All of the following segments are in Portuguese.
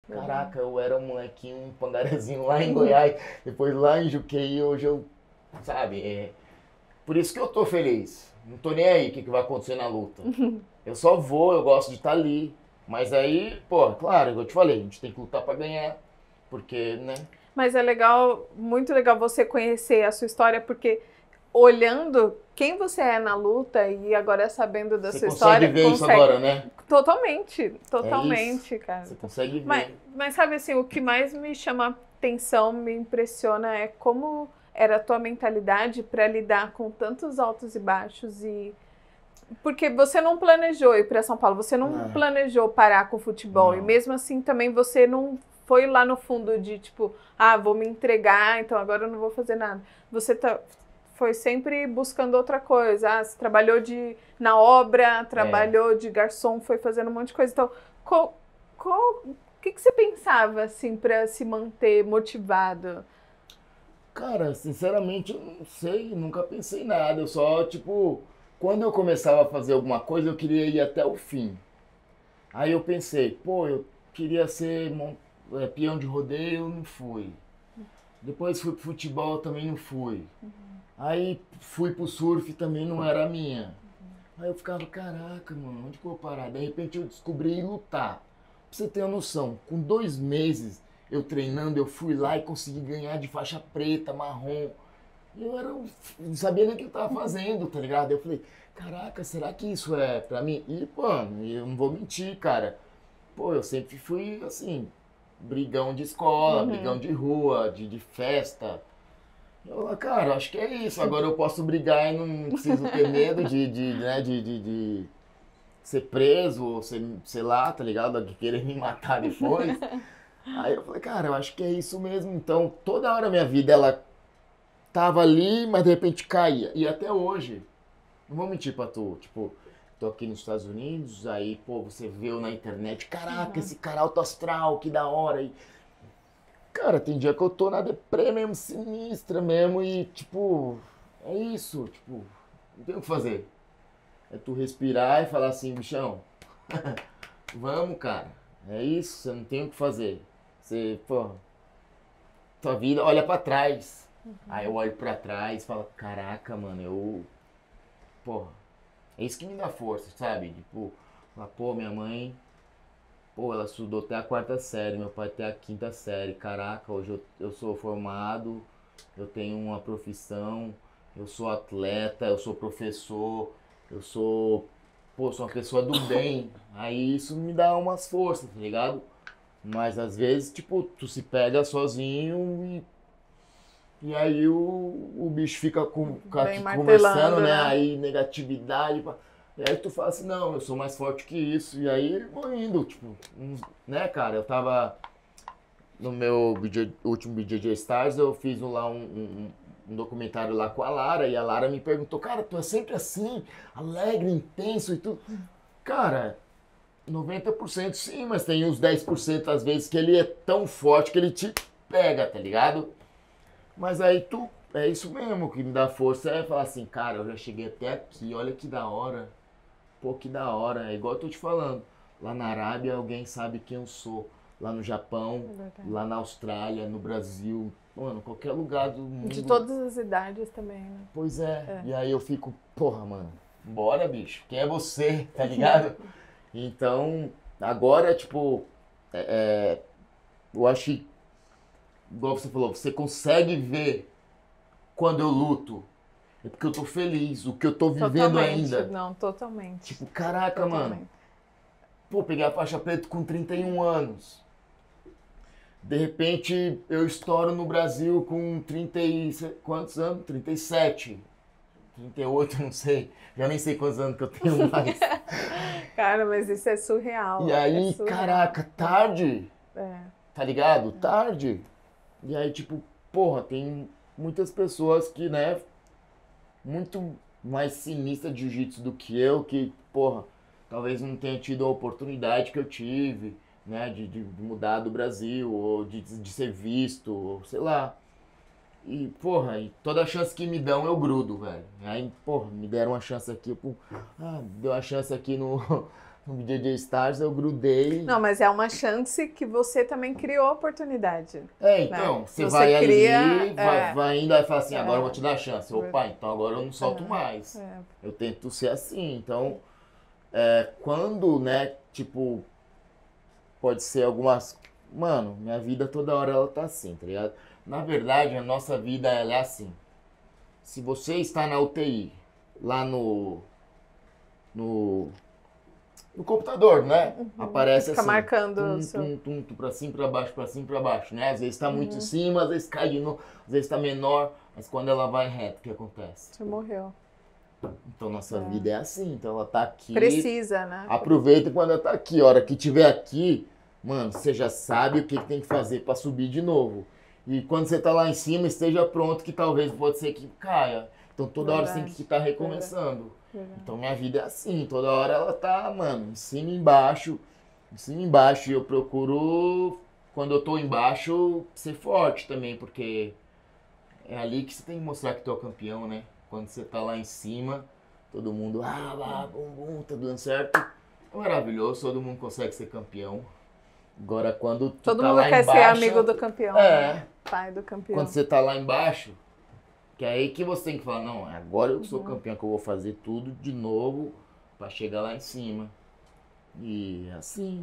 Caraca, eu era um molequinho, um pangarezinho lá em Goiás, depois lá em Juqueí, hoje eu, sabe, por isso que eu tô feliz. Não tô nem aí o que vai acontecer na luta. Eu só vou, eu gosto de estar ali. Mas aí, pô, claro, igual eu te falei, a gente tem que lutar pra ganhar. Porque, né? Mas é legal, muito legal você conhecer a sua história, porque olhando quem você é na luta e agora sabendo da Você sua consegue história, ver isso consegue. agora, né? Totalmente, É isso. totalmente, cara. Você consegue Mas, ver. mas sabe assim, o que mais me chama atenção, me impressiona é como era a tua mentalidade para lidar com tantos altos e baixos e porque você não planejou ir para São Paulo, você não Ah, planejou parar com o futebol e não. mesmo assim também você não foi lá no fundo de tipo, ah, vou me entregar, então agora eu não vou fazer nada. Você foi sempre buscando outra coisa. Ah, você trabalhou na obra, É. trabalhou de garçom, foi fazendo um monte de coisa. Então, o que você pensava assim para se manter motivado? Cara, sinceramente, eu não sei, nunca pensei em nada. Eu só, tipo, quando eu começava a fazer alguma coisa, eu queria ir até o fim. Aí eu pensei, pô, eu queria ser peão de rodeio, não fui. Depois fui pro futebol, também não fui. Aí fui pro surf, também não era a minha. Aí eu ficava, caraca, mano, onde que eu vou parar? De repente eu descobri lutar. Pra você ter uma noção, com 2 meses eu treinando, eu fui lá e consegui ganhar de faixa preta, marrom. Não sabia nem o que eu tava fazendo, tá ligado? Eu falei, caraca, será que isso é pra mim? E, mano, eu não vou mentir, cara. Pô, eu sempre fui, assim, brigão de escola, brigão Uhum. de rua, de festa. Cara, acho que é isso. Agora eu posso brigar e não preciso ter medo de ser preso ou ser, sei lá, tá ligado? De querer me matar depois. Aí eu falei, cara, eu acho que é isso mesmo. Então, toda hora a minha vida, ela tava ali, mas de repente caía. E até hoje, não vou mentir pra tu, tipo, tô aqui nos Estados Unidos, aí, pô, você viu na internet, caraca, esse cara alto astral, que da hora. E, cara, tem dia que eu tô na deprê mesmo, sinistra mesmo, e, tipo, é isso, tipo, não tem o que fazer. É tu respirar e falar assim, bichão, vamos, cara. É isso, você não tem o que fazer. Você, pô, tua vida, olha pra trás. Aí eu olho pra trás e falo, caraca, mano, pô, é isso que me dá força, sabe? Tipo, falar, pô, minha mãe, pô, ela estudou até a quarta série, meu pai até a quinta série. Caraca, hoje eu sou formado, eu tenho uma profissão, eu sou atleta, eu sou professor, eu sou, pô, sou uma pessoa do bem. Aí isso me dá umas forças, tá ligado? Mas às vezes, tipo, tu se pega sozinho e aí o bicho fica Vem aqui conversando, martelando, né? né? Aí negatividade. E aí tu fala assim, não, eu sou mais forte que isso. E aí vou indo, tipo, né, cara? Eu tava no meu último BJJ Stars, eu fiz lá um documentário lá com a Lara, e a Lara me perguntou, cara, tu é sempre assim, alegre, intenso e tudo. Cara, 90% sim, mas tem uns 10% às vezes que ele é tão forte que ele te pega, tá ligado? Mas aí é isso mesmo, o que me dá força é falar assim, cara, eu já cheguei até aqui, olha que da hora. Pô, que da hora. É igual eu tô te falando. Lá na Arábia alguém sabe quem eu sou. Lá no Japão, É verdade. lá na Austrália, no Brasil, mano, qualquer lugar do De mundo. todas as idades também, né? Pois é. É. E aí eu fico, porra, mano, bora, bicho. Quem é você, tá ligado? Então, agora, tipo, eu acho que, igual você falou, você consegue ver quando eu luto. É porque eu tô feliz, o que eu tô vivendo Totalmente, ainda. não, totalmente. Tipo, caraca, mano. Totalmente. Pô, peguei a faixa preta com 31 anos. De repente eu estouro no Brasil com 30 e... quantos anos? 37. 38, não sei. Já nem sei quantos anos que eu tenho mais. Cara, mas isso é E surreal. É aí, surreal. caraca, tarde. É. Tá ligado? Tarde. E aí, tipo, porra, tem muitas pessoas que, né, muito mais sinistras de jiu-jitsu do que eu, que, porra, talvez não tenha tido a oportunidade que eu tive, né, de mudar do Brasil, ou de ser visto, ou sei lá. E, porra, e toda chance que me dão eu grudo, velho. Aí, porra, me deram uma chance aqui, deu uma chance aqui no, no BJJ Stars eu grudei. Não, mas é uma chance que você também criou a oportunidade. Então, né? você Você vai cria, ali, vai indo, aí fala assim, agora eu vou te dar a chance. É. Opa, então agora eu não solto mais. É. Eu tento ser assim, então, quando, né, tipo, pode ser algumas... Mano, minha vida toda hora ela tá assim, tá ligado? Na verdade, a nossa vida ela é assim. Se você está na UTI, lá no computador, né? Aparece Fica assim. marcando o seu... Pra cima, pra baixo, né? Às vezes tá muito em cima, às vezes cai de novo, às vezes tá menor, mas quando ela vai reto, o que acontece? Você morreu. Então nossa vida é assim, então ela tá aqui. Precisa, né? Aproveita quando ela tá aqui. A hora que tiver aqui, mano, você já sabe o que tem que fazer pra subir de novo. E quando você tá lá em cima, esteja pronto que talvez pode ser que caia. Então toda hora você tem que estar recomeçando. Então minha vida é assim, toda hora ela tá, mano, em cima e embaixo. Em cima e embaixo. E eu procuro, quando eu tô embaixo, ser forte também, porque é ali que você tem que mostrar que tu é o campeão, né? Quando você tá lá em cima, todo mundo, bum, tá dando certo. É maravilhoso, todo mundo consegue ser campeão. Agora quando tu todo tá mundo lá quer embaixo, ser amigo do campeão, né? Pai do campeão. Quando você tá lá embaixo, que é aí que você tem que falar, não, agora eu sou campeão, que eu vou fazer tudo de novo pra chegar lá em cima. E assim,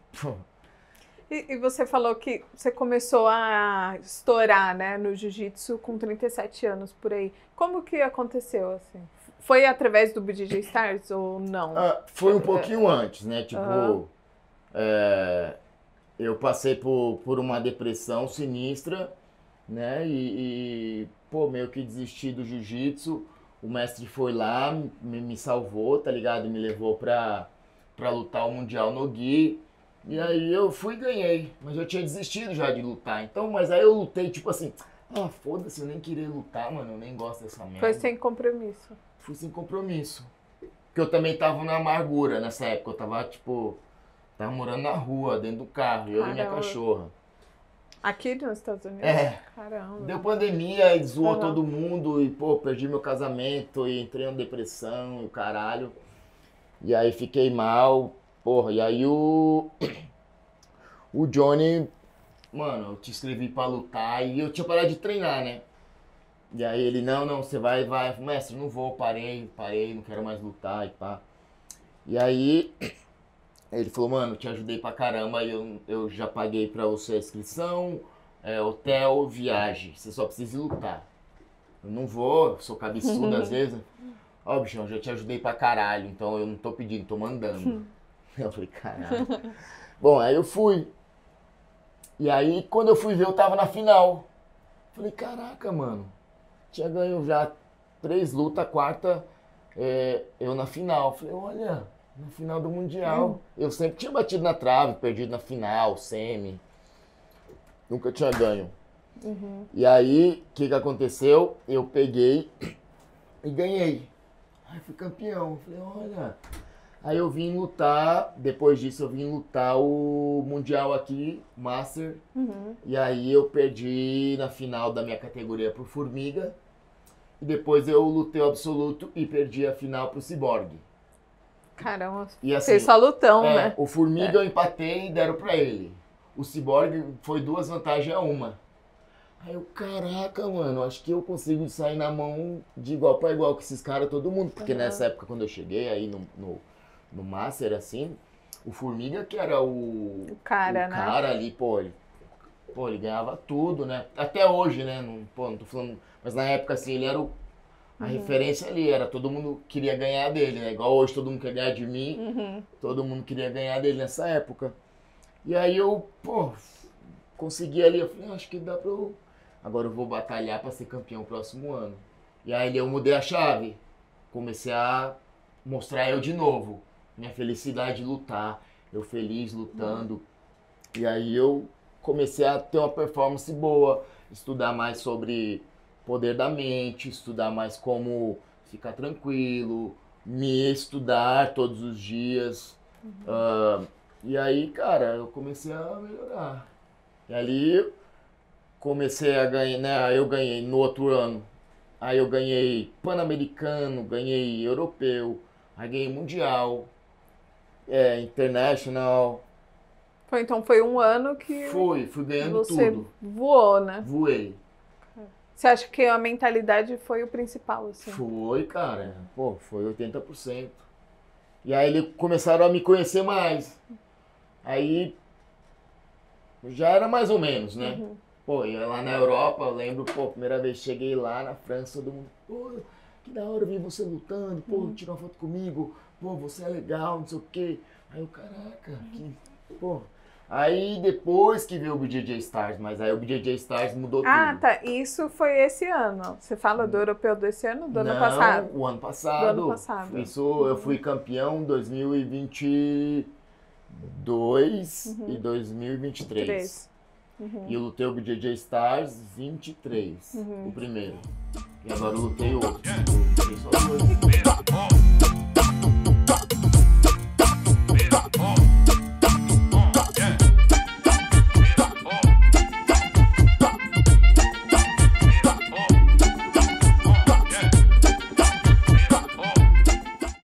E você falou que você começou a estourar, né, no jiu-jitsu com 37 anos, por aí. Como que aconteceu, assim? Foi através do BJJ Stars ou não? Foi um pouquinho antes, né? Tipo, eu passei por uma depressão sinistra, né? Pô, meio que desisti do jiu-jitsu. O mestre foi lá, me salvou, tá ligado? Me levou pra lutar o Mundial no Gi. E aí eu fui e ganhei. Mas eu tinha desistido já de lutar. Então, mas aí eu lutei, tipo assim, foda-se, eu nem queria lutar, mano. Eu nem gosto dessa merda. Foi sem compromisso. Fui sem compromisso. Porque eu também tava na amargura nessa época. Eu tava, tipo, morando na rua, dentro do carro. Eu e minha cachorra. Aqui nos Estados Unidos? Caramba. Deu pandemia e zoou todo mundo. E, pô, perdi meu casamento e entrei em depressão e o caralho. E aí fiquei mal. Porra, e aí o Johnny, mano, eu te inscrevi pra lutar e eu tinha parado de treinar, né? E aí ele, não, você vai. Mestre, não vou, parei, não quero mais lutar e pá. E aí ele falou, mano, te ajudei pra caramba, eu já paguei pra você a inscrição, hotel, viagem, você só precisa ir lutar. Eu não vou, sou cabeçudo às vezes. Ó, bichão, já te ajudei pra caralho, então eu não tô pedindo, tô mandando. Eu falei, caralho. Bom, aí eu fui. E aí, quando eu fui ver, eu tava na final. Falei, caraca, mano. Tinha ganho já 3 lutas, a quarta, eu na final. Falei, olha, na final do Mundial. Eu sempre tinha batido na trave, perdido na final, semi. Nunca tinha ganho. E aí, o que aconteceu? Eu peguei e ganhei. Aí fui campeão. Falei, olha... Aí eu vim lutar, depois disso eu vim lutar o Mundial aqui, Master. E aí eu perdi na final da minha categoria pro Formiga. E depois eu lutei o Absoluto e perdi a final pro Cyborg. Caramba, e assim, fez só lutão, né? O Formiga eu empatei e deram pra ele. O Cyborg foi 2 vantagens a 1. Aí eu, caraca, mano, acho que eu consigo sair na mão de igual pra igual com esses caras, todo mundo. Porque nessa época, quando eu cheguei aí no Master, assim, o Formiga que era o cara, né? cara ali, pô, ele ganhava tudo, né? Até hoje, né? Não tô falando... Mas na época, assim, ele era a referência ali, era todo mundo queria ganhar dele, né? Igual hoje todo mundo quer ganhar de mim, todo mundo queria ganhar dele nessa época. E aí eu, consegui ali, eu falei, acho que dá pra eu... Agora eu vou batalhar pra ser campeão próximo ano. E aí eu mudei a chave, comecei a mostrar eu de novo. Minha felicidade de lutar, eu feliz lutando. E aí eu comecei a ter uma performance boa, estudar mais sobre poder da mente, estudar mais como ficar tranquilo, me estudar todos os dias. E aí, cara, eu comecei a melhorar. E ali comecei a ganhar, né? Eu ganhei no outro ano. Aí eu ganhei Pan-Americano, ganhei Europeu, aí ganhei Mundial. International. Então foi um ano que Fui ganhando você tudo. voou, né? Voei. Você acha que a mentalidade foi o principal, assim? Foi, cara. Pô, foi 80%. E aí eles começaram a me conhecer mais. Aí já era mais ou menos, né? Uhum. Pô, eu lá na Europa, eu lembro, pô, primeira vez que cheguei lá na França, todo mundo, pô, que da hora ver você lutando, pô, tira uma foto comigo, pô, você é legal, não sei o quê. Aí eu, caraca, que, pô. Aí depois que veio o BJJ Stars, mas aí o BJJ Stars mudou tudo. Tá. Isso foi esse ano. Você fala do europeu desse ano, do ano Não, passado? o ano passado. Do ano passado. Isso, eu fui campeão em 2022 e 2023. E eu lutei o BJJ Stars 23, o primeiro. E agora eu lutei outro. Lutei só dois.